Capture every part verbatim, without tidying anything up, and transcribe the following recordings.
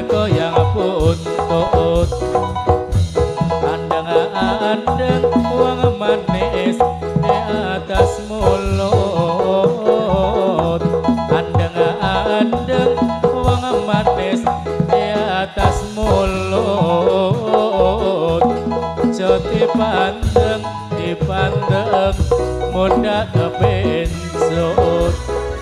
goyang buntut. Andang-andang uang manis di atas mulut. Andang-andang uang manis di atas mulut. Jo dipandeng, dipandeng muda kebencut.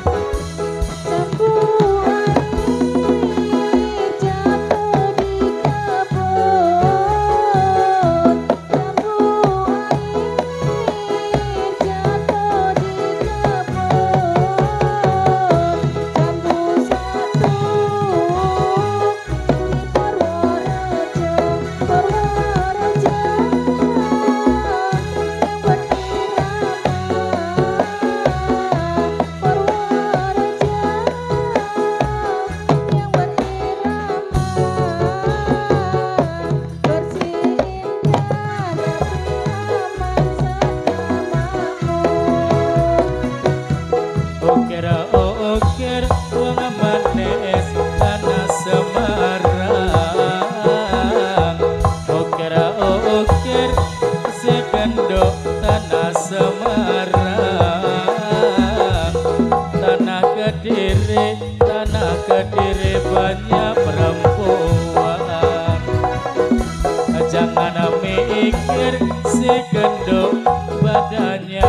Ukir uang manis tanah Semarang. Ukir ukir si gendok tanah Semarang. Tanah Kediri, tanah Kediri banyak perempuan. Jangan mikir si gendok badannya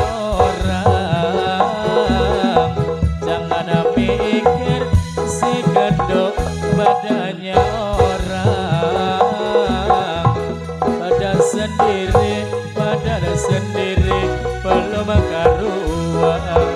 orang. Jangan mikir si gendok badannya orang. Badan sendiri, badan sendiri belum karuan.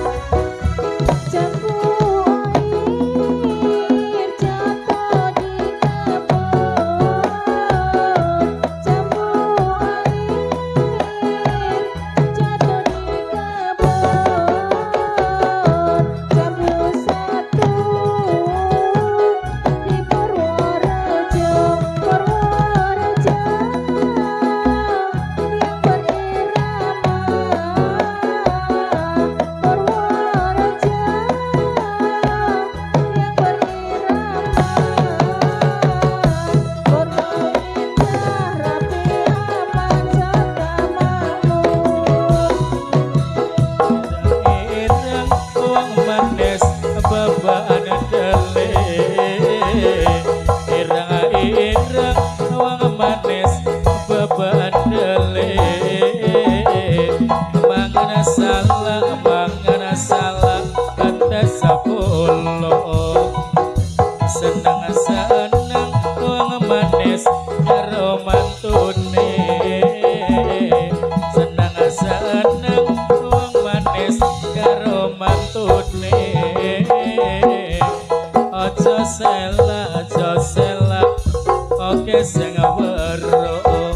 Babaan dele irang-irang uang manis babaan dele. Mangana salah, mangana salah kata sepuluh. Senang-senang uang manis karo mantune. Senang-senang uang manis karo mantune. Ojo sela, ojo sela, oke sing weruh.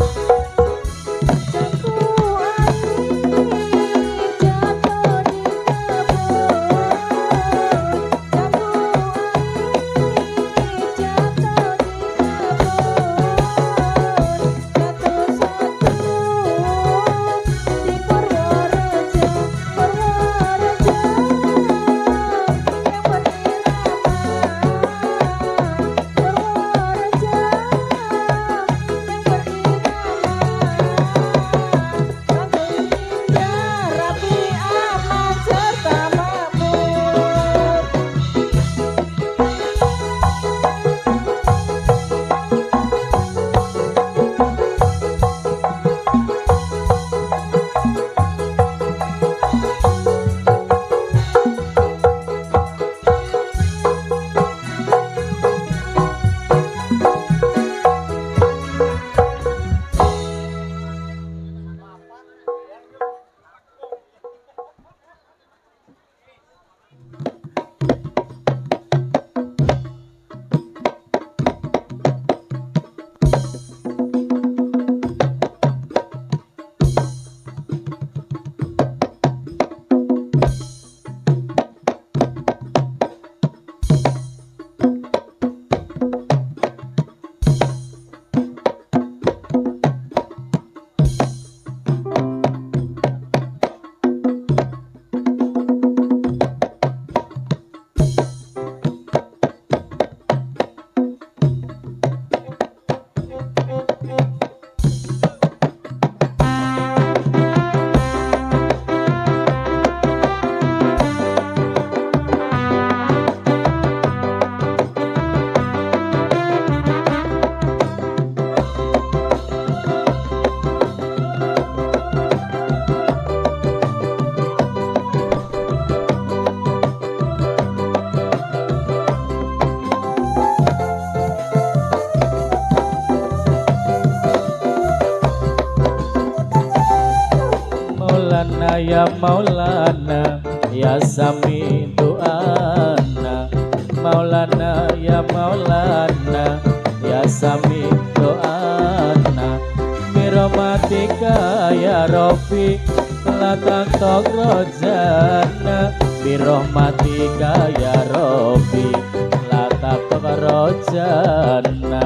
Maulana ya Sami doana Maulana ya Maulana ya Sami doana birahmatika ya Rabbi la tantok rojana birahmatika ya Rabbi la tantok rojana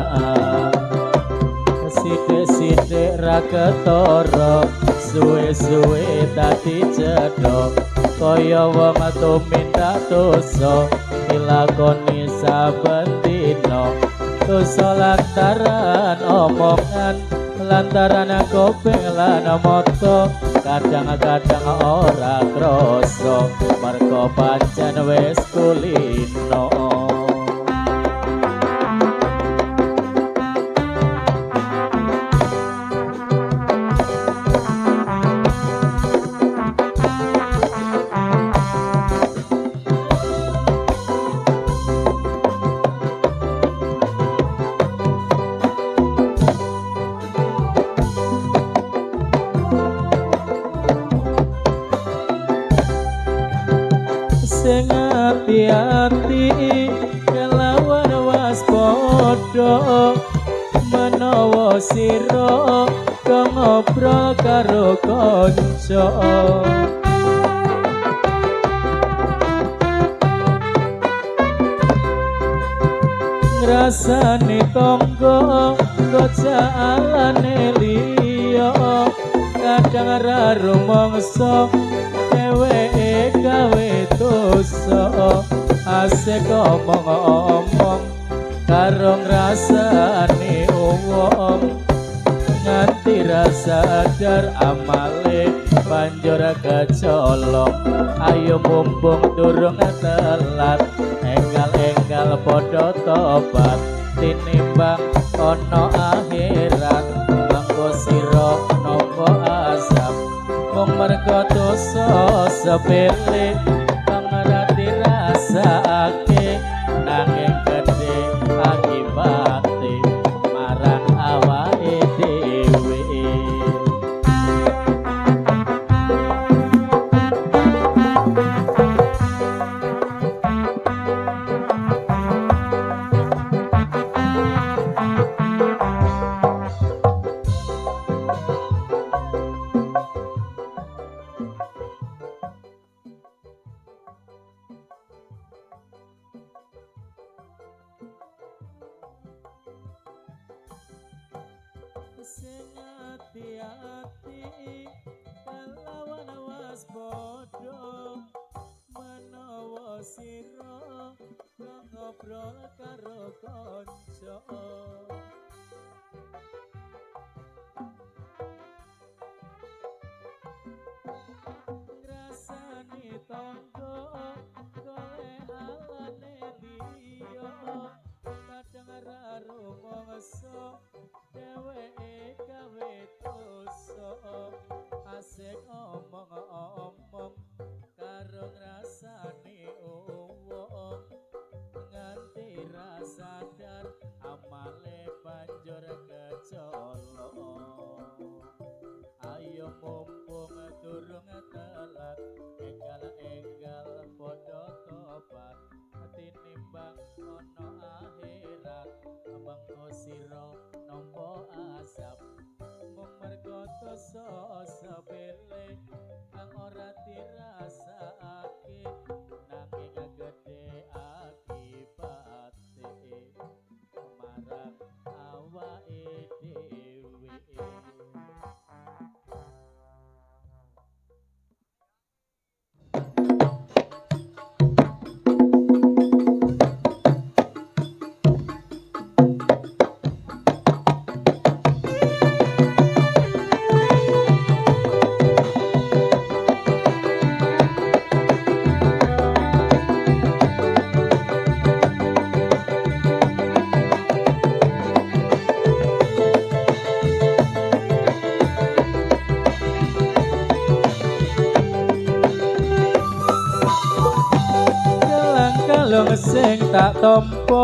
sithik-sithik ra ketara suwe-suwe dadi cedhak kaya wong tumindak dosa dilakoni saben dina dosa lantaran omongan lantaran kuping lan mata kadang-kadang ora krasa merga pancen wis kulino sing ati-ati kelawan waspada menawa sira kang ngobrol karo kanca ngrasani tangga gojalane liya kadang ra rumangsa dheweke gawe dosa asik omong-omong karo ngrasani wong nganti rasa sadar amale banjur kecolong ayo mumpung durung telat enggal-enggal padha tobat tinimbang ana akhirat mengko sira nampa asap mung merga dosa sepele kang ora dirasakake nanging gedhe akibate marang awake dhewe sing ati-ati kelawan waspada menawa sira kang ngobrol karo kanca ngrasani tangga golekane liya kadang ra rumangsa dheweke gawe dosa asik omong-omong karo ngrasani wong nganti ra sadar amale banjur kecolong ayo mumpung durung telat enggal-enggal padha tobat tinimbang ana akhirat mengko sira nampa asap mung merga dosa sepele kang ora dirasakake nanging gedhe akibate marang awake dhewe kalung sing tak tampa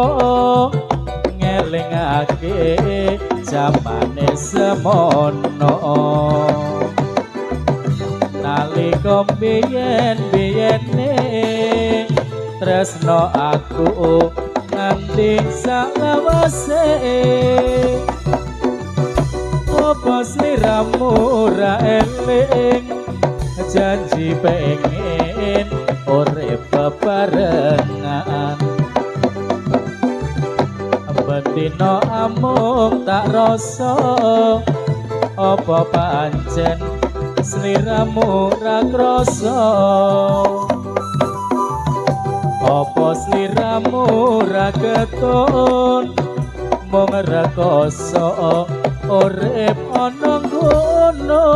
ngelingake zamane semono nalika biyen-biyene tresno aku nganti salawase apa sliramu ra eling janji pengen urip bebarengan bendina amung tak rasa apa pancen sliramu ra krasa apa sliramu ra ketun mung rekoso urip ana ngono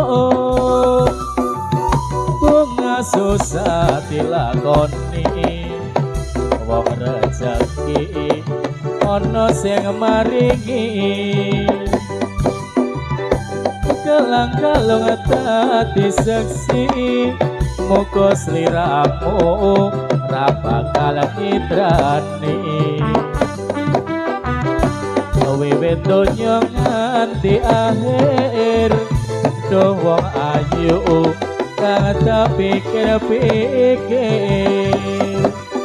bunga susah dilakoni wong rejeki ana sing maringi kelang-kalung dadi seksi muga sliramu ra bakal kidrani wiwit donya nganti akhir do wong ayu kang tak pikir-pikir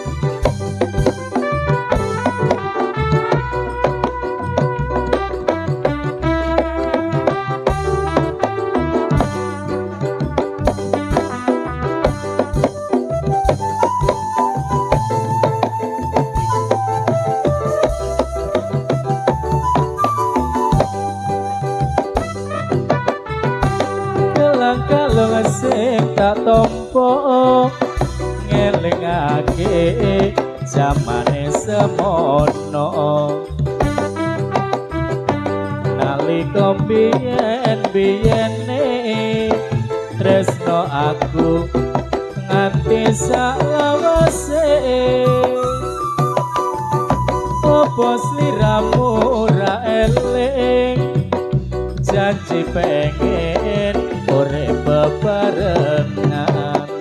kalung sing tak tompo ngelingake jamane semono nalika biyen-biyene tresno aku nganti salawase apa sliramu ra eling janji pengen urip bebarengan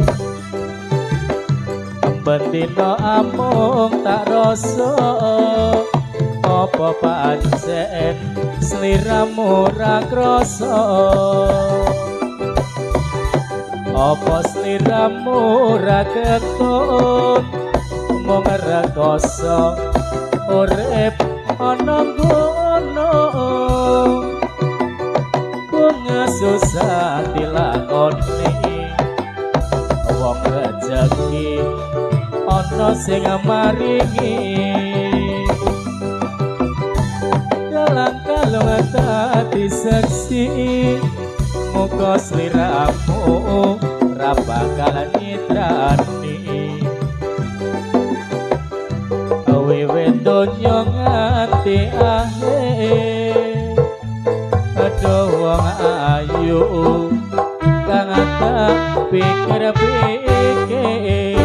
bendina amung tak rasa apa pancen sliramu ra krasa apa sliramu ra ketun mung rekoso urip ana ngono susah dilakoni wong rejeki ana sing maringi kalung-kalung dadi seksi muga sliramu ra bakal nyidrani wiwit donya nganti akhir aduh wong ayu kang tak pikir-pikir